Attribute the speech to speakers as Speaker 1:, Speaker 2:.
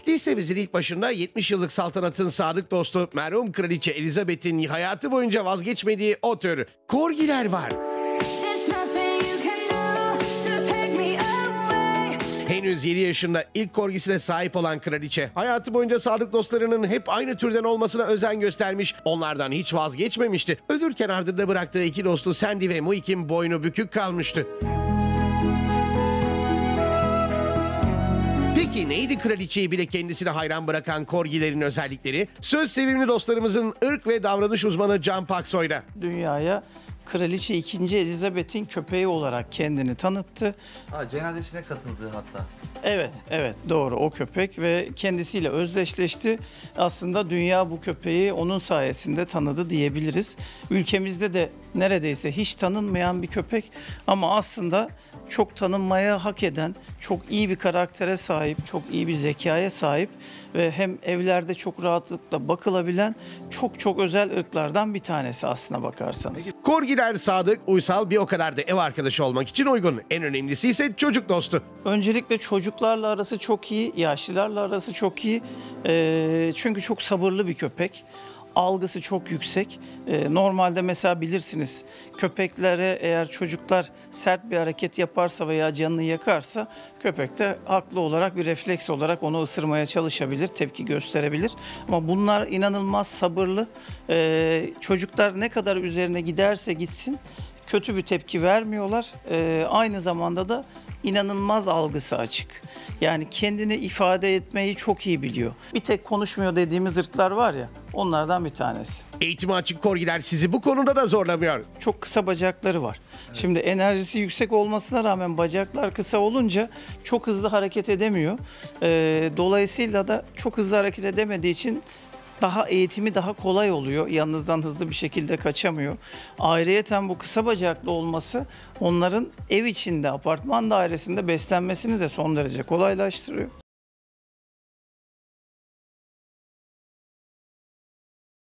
Speaker 1: Listemizin ilk başında 70 yıllık saltanatın sadık dostu merhum Kraliçe Elizabeth'in hayatı boyunca vazgeçmediği o tür korgiler var.
Speaker 2: There's nothing you can do to take me away.
Speaker 1: Henüz 7 yaşında ilk korgisine sahip olan kraliçe, hayatı boyunca sadık dostlarının hep aynı türden olmasına özen göstermiş, onlardan hiç vazgeçmemişti. Ölürken ardında bıraktığı iki dostu Sandy ve Muik'in boynu bükük kalmıştı. Peki neydi kraliçeyi bile kendisine hayran bırakan korgilerin özellikleri? Söz sevimli dostlarımızın ırk ve davranış uzmanı Can Paksoy'da.
Speaker 3: Dünyaya Kraliçe 2. Elizabeth'in köpeği olarak kendini tanıttı.
Speaker 4: Cenazesine katıldı hatta.
Speaker 3: Evet doğru, o köpek ve kendisiyle özdeşleşti. Aslında dünya bu köpeği onun sayesinde tanıdı diyebiliriz. Ülkemizde de neredeyse hiç tanınmayan bir köpek ama aslında çok tanınmaya hak eden, çok iyi bir karaktere sahip, çok iyi bir zekaya sahip ve hem evlerde çok rahatlıkla bakılabilen çok özel ırklardan bir tanesi aslına bakarsanız.
Speaker 1: Korgiler sadık, uysal, bir o kadar da ev arkadaşı olmak için uygun. En önemlisi ise çocuk dostu.
Speaker 3: Öncelikle çocuklarla arası çok iyi, yaşlılarla arası çok iyi. Çünkü çok sabırlı bir köpek. Algısı çok yüksek. Normalde mesela bilirsiniz, köpeklere eğer çocuklar sert bir hareket yaparsa veya canını yakarsa köpek de haklı olarak bir refleks olarak onu ısırmaya çalışabilir, tepki gösterebilir. Ama bunlar inanılmaz sabırlı. Çocuklar ne kadar üzerine giderse gitsin kötü bir tepki vermiyorlar. Aynı zamanda da inanılmaz algısı açık. Yani kendini ifade etmeyi çok iyi biliyor. Bir tek konuşmuyor dediğimiz ırklar var ya, onlardan bir tanesi.
Speaker 1: Eğitimi açık korgiler sizi bu konuda da zorlamıyor.
Speaker 3: Çok kısa bacakları var. Şimdi enerjisi yüksek olmasına rağmen bacaklar kısa olunca çok hızlı hareket edemiyor. Dolayısıyla da çok hızlı hareket edemediği için eğitimi daha kolay oluyor. Yanınızdan hızlı bir şekilde kaçamıyor. Ayrıyeten bu kısa bacaklı olması onların ev içinde, apartman dairesinde beslenmesini de son derece kolaylaştırıyor.